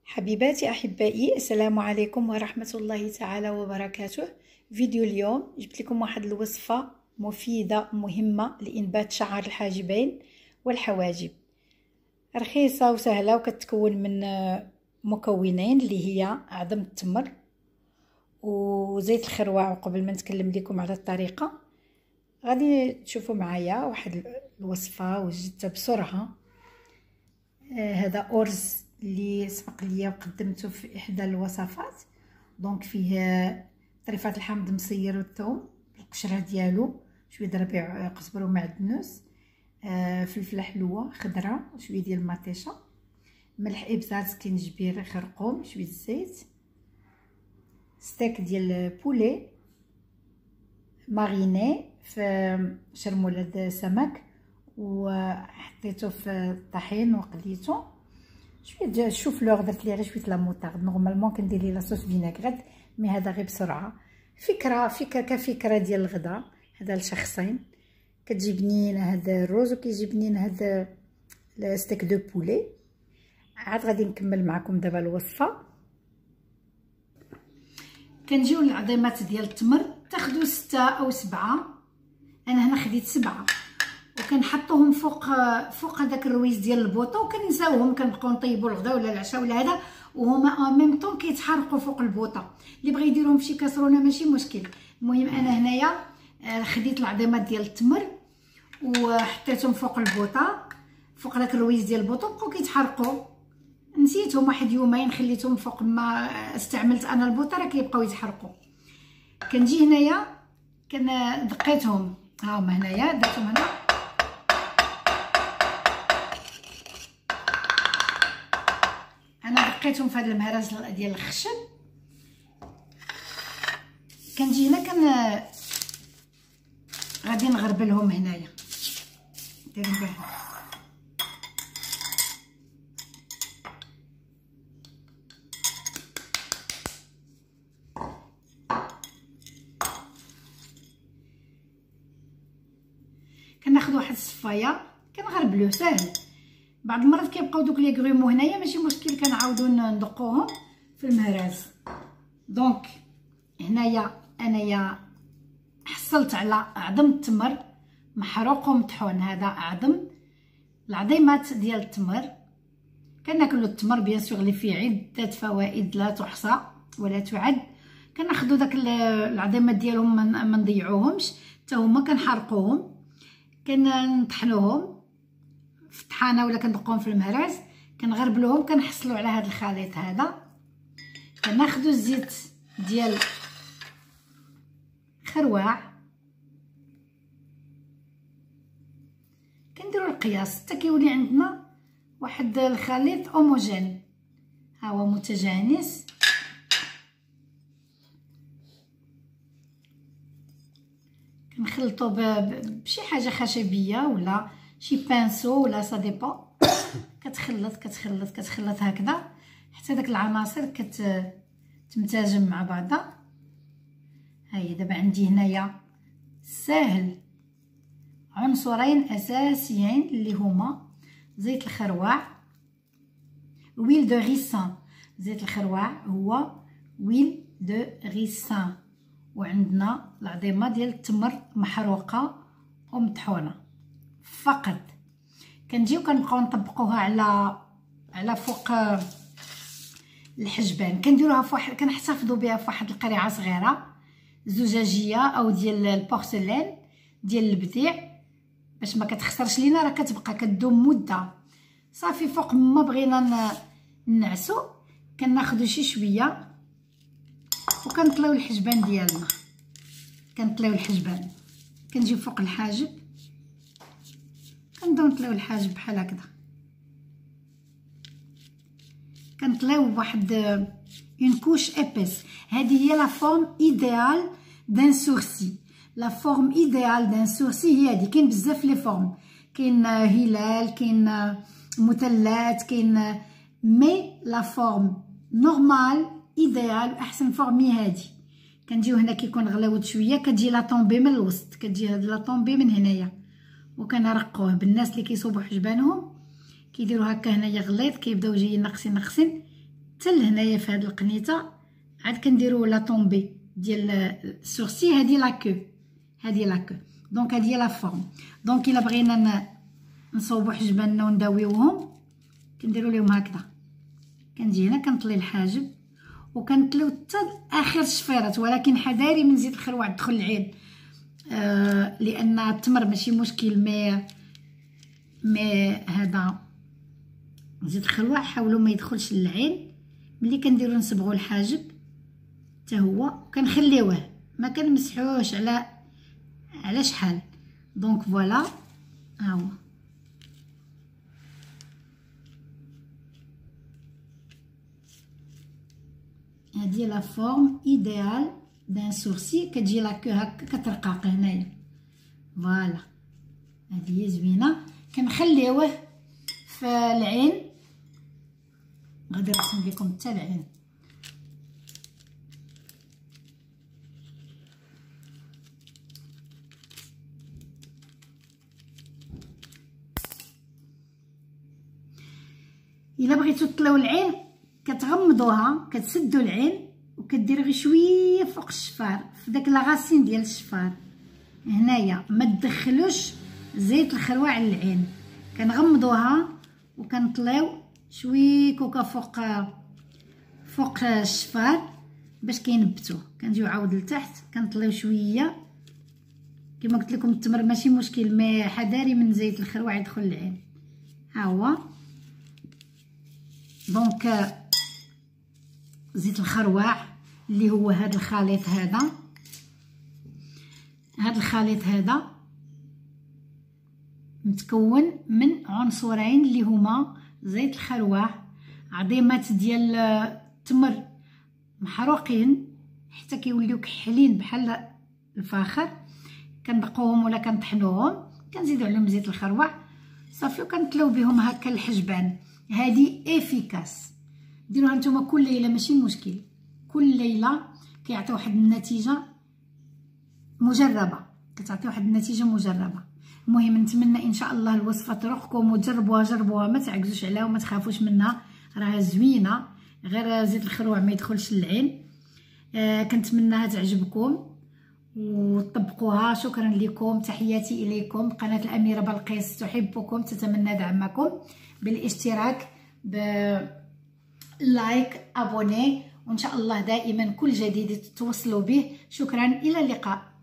حبيباتي أحبائي، السلام عليكم ورحمة الله تعالى وبركاته. فيديو اليوم جبت لكم واحد الوصفة مفيدة مهمة لإنبات شعر الحاجبين والحواجب. رخيصة وسهلة وكتكون من مكونين اللي هي عظم التمر وزيت الخروع. وقبل ما نتكلم لكم على الطريقة غادي تشوفوا معايا واحد الوصفة وجدتها بسرعة. هذا أرز اللي سبق ليا وقدمته في احدى الوصفات. دونك فيه طريفه الحامض مصير والثوم بالقشره ديالو، شويه ربيع قزبر ومعدنوس، فلفله حلوه خضراء، شويه ديال المطيشه، ملح ابزار، سكينجبير، خرقوم، شويه الزيت، ستيك ديال بولي ماريني في شرموله سمك وحطيته في الطحين وقليته. شويه الشوفلور درت ليه غير شويه لا موطارد. نورمالمون كندير ليه لاصوص فيناغريت، مي هذا غير بسرعه. كفكره ديال الغدا، هذا لشخصين. كتجي بنينه هذا الروز وكيجي بنين هذا ستيك دو بولي. عاد غادي نكمل معكم دابا الوصفه. كنجيو للعظيمات ديال التمر، تاخذوا 6 أو 7. انا هنا خديت 7 وكنحطوهم فوق هذاك الرويز ديال البوطه وكنساوهم. كنبقاو نطيبوا الغدا ولا العشاء ولا هذا، وهما ان ميم طون كيتحرقوا فوق البوطه. اللي بغى يديرهم في شي كاسرونه ماشي مشكل. المهم انا هنايا خديت العظيمات ديال التمر وحطيتهم فوق البوطه، فوق داك الرويز ديال البوطه، بقاو كيتحرقوا. نسيتهم واحد يومين خليتهم فوق ما استعملت انا البوطه، راه كيبقاو يتحرقوا. كنجي هنايا دقيتهم، ها هما هنايا درتهم هنا. انا دقيتهم في هذا المهرز ديال الخشب. كنجي هنا غادي نغربلهم هنايا. ديروا به كناخذ واحد الصفايه كنغربلوه ساهل. بعض المرات كيبقاو دوك لي غرومو هنايا ماشي مشكل، كنعاودو ندقوهم في المهراز. دونك هنايا انايا حصلت على عظم التمر محروق ومطحون. هذا العظيمات ديال التمر. كناكلو التمر بيان سور اللي فيه عده فوائد لا تحصى ولا تعد. كناخذوا داك العظيمات ديالهم ما نضيعوهمش، حتى هما كنحرقوهم، كنطحنوهم في الطحانه ولا كندقوهم في المهراز، كنغربلوهم، كنحصلوا على هذا الخليط. هذا كناخذوا الزيت ديال خروع، كنديروا القياس حتى كيولي عندنا واحد الخليط هوموجين، ها هو متجانس. كنخلطو بشي حاجه خشبيه ولا شي بانسو ولا سا ديبون. كتخلط هكذا حتى داك العناصر تمتزج مع بعضها. هاي دابا عندي هنايا ساهل عنصرين اساسيين اللي هما زيت الخروع، ويل دو ريسان. زيت الخروع هو ويل دو ريسان، وعندنا العظيمه ديال التمر محروقه ومطحونه فقط. كنجيو كنبقاو نطبقوها على فوق الحجبان. كنديروها فواحد، كنحتفظوا بها فواحد القريعه صغيره زجاجيه او ديال البورسلين ديال البديع باش ما كتخسرش لينا، راه كتبقى كدوم مده. صافي فوق ما بغينا نعسو كناخذوا شي شويه وكنطليو الحجبان ديالنا. كنجيو فوق الحاجب، كنبداو نطليو الحاجب بحال هكذا. كنطليو بواحد اون كوش ابيس. هذه هي لا فورم ايديال دان سورسي. لا فورم ايديال دان سورسي هي هذه. كاين بزاف لي فورم، كاين هلال، كاين مثلث، كاين مي لا فورم نورمال ايديال احسن فورم هي هذه. كنجيو هنا كيكون غلاود شويه، كتجي لا طومبي من الوسط، كتجي هاد لا طومبي من هنايا، وكنرقوه. بالناس اللي كيصوبوا حجبانهم كيديروا هكا هنايا غليظ، كيبداو جايين ناقصين حتى لهنايا في هاد القنيطه، عاد كنديرو لا طومبي ديال السورسي. هادي لاكو، هادي لاكو. دونك هادي لا فورم. دونك الا بغينا نصوبو حجباننا ونداويوهم كنديرو ليهم هكذا. كنجي هنا كنطلي الحاجب وكنطليو حتى اخر الشفيرات، ولكن حذاري من زيت الخروع تدخل العين، لان التمر ماشي مشكل، مي هذا زيت الخروع حاولوا ما يدخلش للعين. ملي كنديرو نصبغوا الحاجب حتى هو وكنخليوه، ما كنمسحوش على شحال. دونك فوالا ها هو. هادي لا فورم ايديال دان سورسي. كتجي لاكو هكا كترقاق هنايا. فوالا هادي هي زوينه. كنخليوه في العين. غادي نرسم لكم حتى العين. الا بغيتو تطليو العين كتغمضوها، كتسدوا العين وكدير غير شويه فوق الشفار، في داك لاغاسين ديال الشفار هنايا. ما تدخلوش زيت الخروع للعين. كنغمضوها وكنطليو شويه كوكا فوق الشفار باش كينبتو. كنجيو عاود لتحت كنطليو شويه. كما قلت لكم التمر ماشي مشكل، مي حذاري من زيت الخروع يدخل للعين. ها هو. دونك زيت الخروع اللي هو هذا الخليط هذا، الخليط هذا متكون من عنصرين اللي هما زيت الخروع، عظيمات ديال التمر محروقين حتى كيوليو كحلين بحال الفاخر. كندقوهم ولا كنطحنوهم، كنزيدو عليهم زيت الخروع صافي وكنطليو بهم هكا الحجبان. هادي افيكاس. ديروها نتوما كل ليله ماشي مشكل، كل ليله كيعطيو واحد النتيجه مجربه، كتعطي واحد النتيجه مجربه. المهم نتمنى ان شاء الله الوصفه تروقكم وتجربوها. جربوها ما تعجزوش عليها وما تخافوش منها، راها زوينه، غير زيت الخروع ما يدخلش للعين. كنتمنىها تعجبكم وطبقوها. شكرا لكم، تحياتي اليكم. قناه الاميره بلقيس تحبكم، تتمنى دعمكم بالاشتراك، باللايك، ابوني، وان شاء الله دائما كل جديد توصلوا به. شكرا، الى اللقاء.